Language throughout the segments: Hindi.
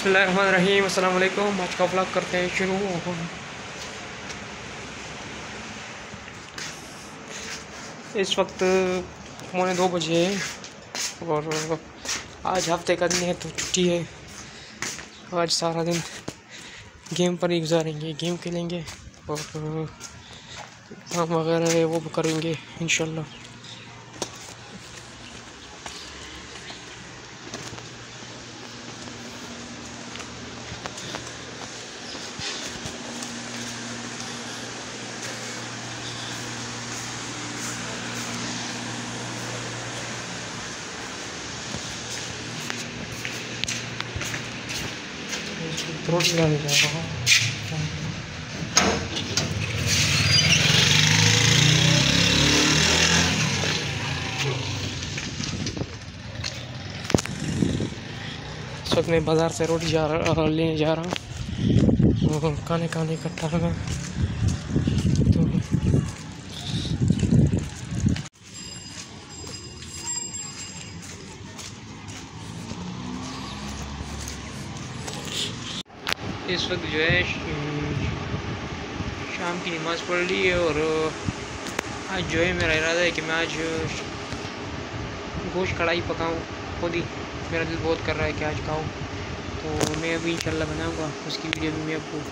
बिस्मिल्लाहिर्रहमानिर्रहीम। अस्सलाम वालेकुम। आज का व्लॉग करते हैं शुरू। इस वक्त 1:45 है और आज हफ्ते का दिन है तो छुट्टी है। आज सारा दिन गेम पर ही गुजारेंगे, गेम खेलेंगे और काम वगैरह है वो भी करेंगे इंशाल्लाह। रोटी लाने जा रहा हूँ। इस वक्त मैं बाज़ार से रोटी लेने जा रहा हूँ और खाने इकट्ठा रहा तो इस वक्त जो है शाम की नमाज़ पढ़ ली है और आज जो है मेरा इरादा है कि मैं आज गोश्त कढ़ाई पकाऊं। खुद ही मेरा दिल बहुत कर रहा है कि आज खाऊं, तो मैं अभी इंशाल्लाह बनाऊंगा। उसकी वीडियो भी मैं आपको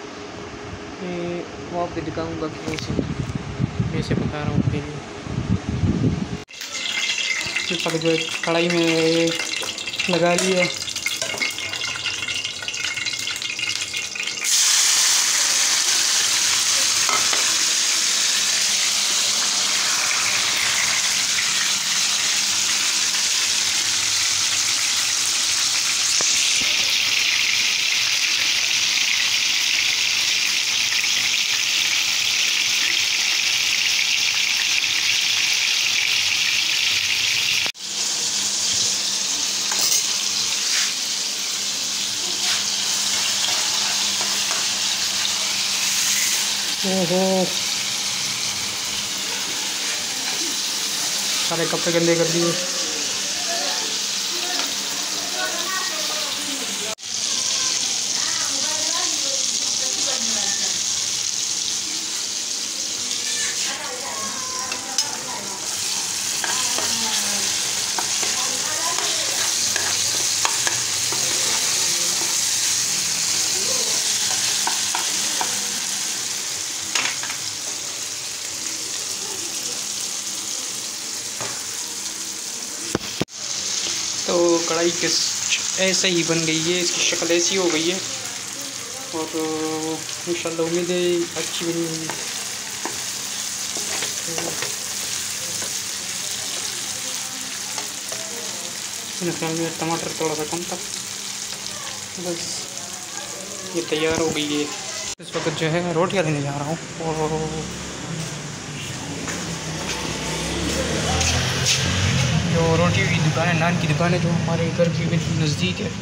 वहाँ पे दिखाऊंगा कि कैसे पका रहा हूँ अपने लिए। इस वक्त जो है कढ़ाई में लगा ली है। ओहो, सारे कपड़े गंदे कर दिए। तो कढ़ाई किस ऐसे ही बन गई है, इसकी शक्ल ऐसी हो गई है और इंशाल्लाह उम्मीद है अच्छी बनी होगी। तो मेरे ख्याल में टमाटर थोड़ा सा कम था, बस ये तैयार हो गई है। इस वक्त जो है रोटियाँ लेने जा रहा हूँ और जो रोटी की दुकान है, नान की दुकान है, जो हमारे घर के बिल्कुल नज़दीक है।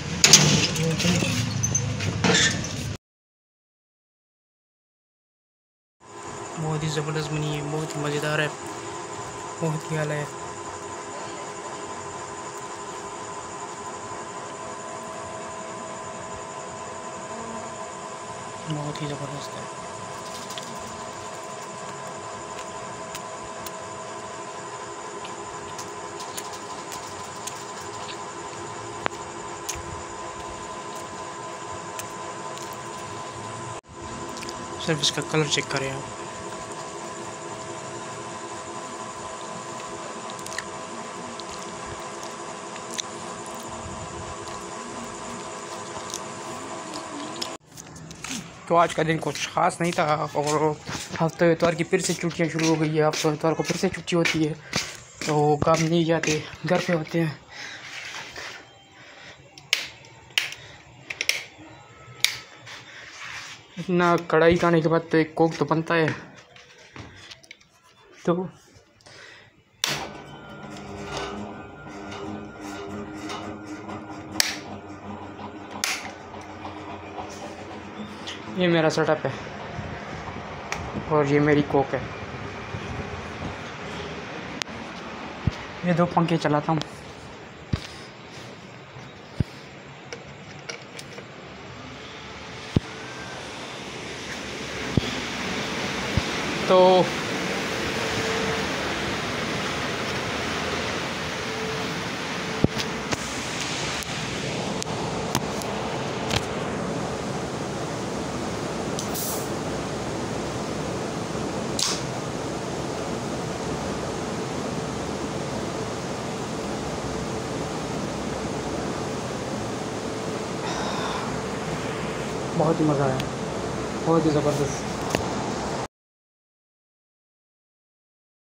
बहुत ही ज़बरदस्त बनी है, बहुत ही मज़ेदार है, बहुत ही आला है। बहुत ही ज़बरदस्त है। सिर्फ इसका कलर चेक करें आप। तो आज का दिन कुछ ख़ास नहीं था और हफ्ते इतवार की फिर से छुट्टियां शुरू हो गई है। हफ्ते इतवार को फिर से छुट्टी होती है तो काम नहीं जाते, घर पे होते हैं। इतना कढ़ाई खाने के बाद तो एक कोक तो बनता है। तो ये मेरा सेटअप है और ये मेरी कोक है। ये 2 पंखे चलाता हूँ। तो बहुत ही मज़ा आया, बहुत ही ज़बरदस्त।